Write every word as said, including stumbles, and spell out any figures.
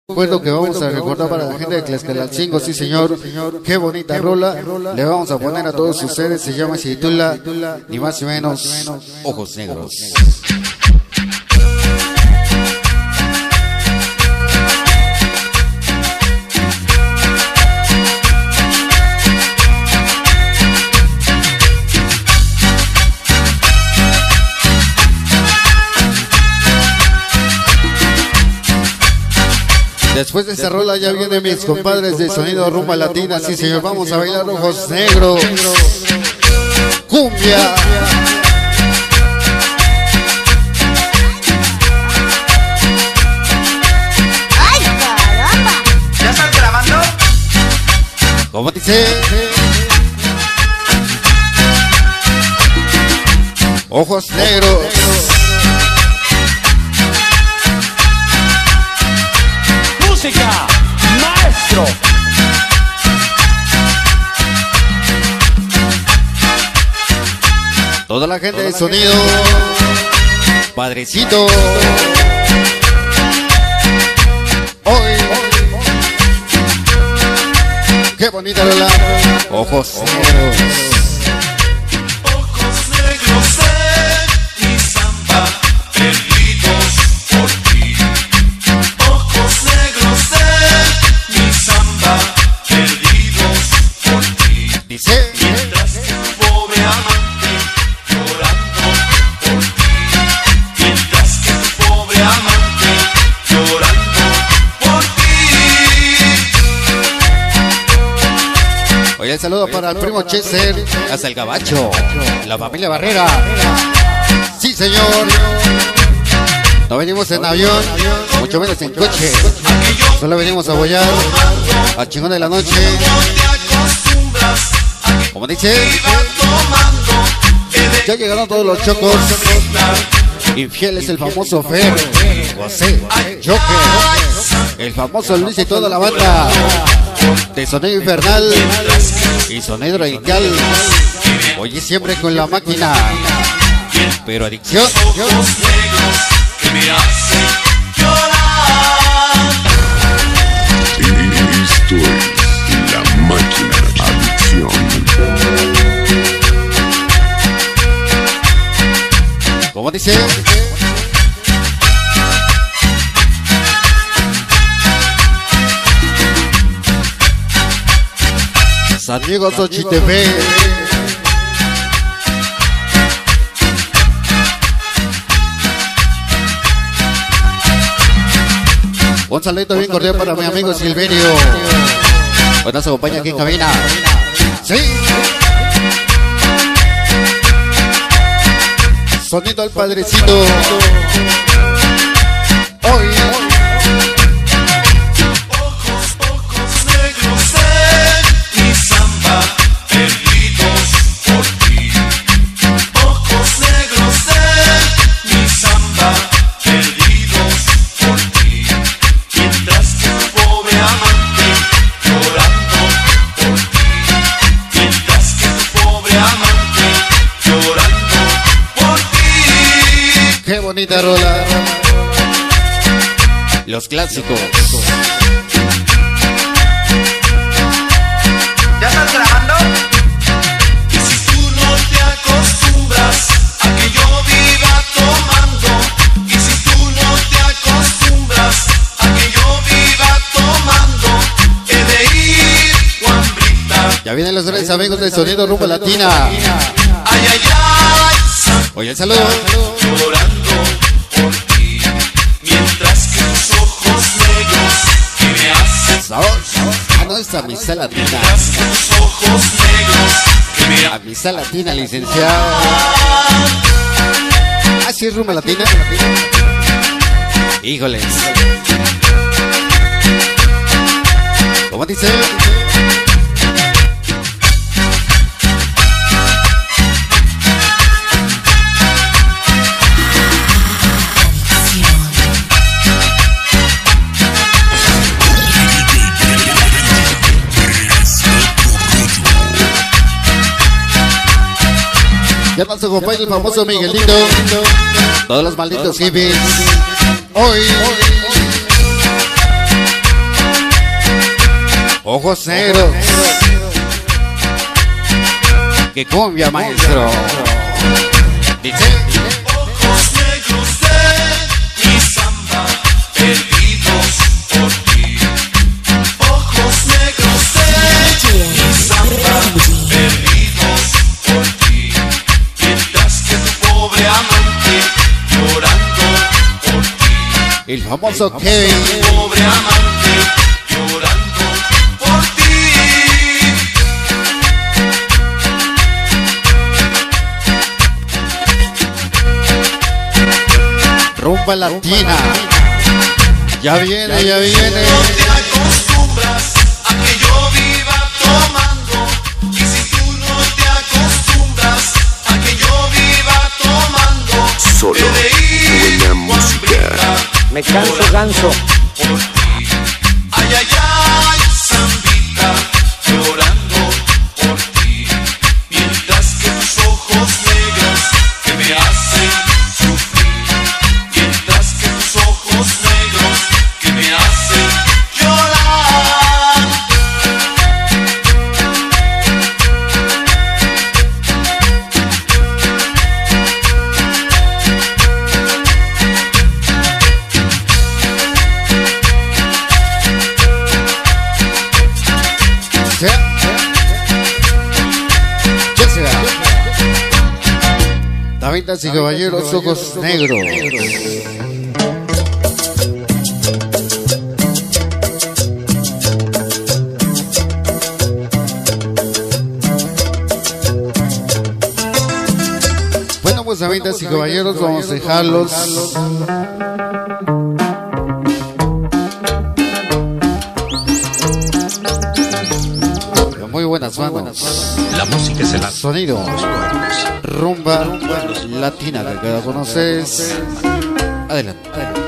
Recuerdo que vamos a recordar para la gente de Tlaxcalancingo, sí señor, qué bonita rola, le vamos a poner a todos ustedes, se llama, se titula, ni más ni menos, Ojos Negros. Después de esta rola ya vienen mis compadres de Sonido Rumba Latina, sí señor, vamos a bailar Ojos Negros, cumbia. ¡Ay, caramba! ¿Ya estás grabando? ¿Cómo dice? Ojos Negros. Música, maestro. Toda la gente de Sonido, padrecito. Hoy, qué bonita rola. Ojos Negros. Ojos negros en mi samba, perdidos por ti. Ojos negros en mi samba, perdidos por ti. Dice, Mientras tu pobre amante llorando por ti. Mientras que tu pobre amante llorando por ti. oye, el saludo para el primo Chester, hasta el Gabacho, la familia Barrera. Sí, señor. No venimos en avión, mucho menos en coche. Solo venimos a apoyar al chingón de la noche. Como dice, ya llegaron todos los chocos. Infiel es el famoso Fer, José, Joker, el famoso Luis y toda la banda de Sonido Infernal y Sonido Radical. Oye, siempre con la máquina, pero adicción. Ojos negros que me hacen llorar. Esto es La Máquina Adicción. ¿Cómo dice? San Diego Xochitepec. Un saludito bien cordial para mi amigo Silverio. Hoy nos acompaña aquí en cabina. Sí. Sonido al padrecito. Hoy. Ojos, ojos negros en mi samba, perdidos por ti. Ojos negros en mi samba, perdidos por ti. Mientras que tu pobre amante llorando por ti. Mientras que tu pobre amante llorando por ti. Qué bonita rola. Los clásicos. ¿Ya estás grabando? Y si tú no te acostumbras a que yo viva tomando, y si tú no te acostumbras a que yo viva tomando, he de ir con hambrita. Ya vienen los grandes amigos de Sonido Rumba Latina. Ay, ay, ay, San- Oye, el saludo. llorando por ti, mientras que tus ojos negros que me hacen, Sabor. Ah, no, es Amistad Latina. mientras que tus ojos negros que me hacen. Amistad Latina, licenciado. Ah, sí, es Rumba Latina. Híjoles. ¿Cómo dice? Ya nos acompaña el famoso Miguelito. Todos los malditos hippies. Hoy. ojos negros. Que cumbia, maestro. Dice. Ojos negros de mi samba, perdidos por ti. Ojos negros de mi samba, perdidos por ti. Mientras que tu pobre amante llorando por ti. El famoso Kevin. Tu pobre amante llorando por ti. Rumba latina. Ya viene, ya viene. No te acostumbras a que yo viva tomando. Y si tú no te acostumbras a que yo viva tomando, Solo he de ir buena con música. brindar Me canso ganso. por ti. Ay, ay, ay, zambita, llorando por ti. Mientras que tus ojos negros que me hacen sufrir. Mientras que tus ojos negros que me hacen llorar. Sea. Ya sea. Damas y caballeros, ojos negros. Bueno, pues damas y caballeros, vamos a dejarlos. Muy buenas manos. La música es el arte. Sonido. Rumba latina que queda con ustedes. Adelante.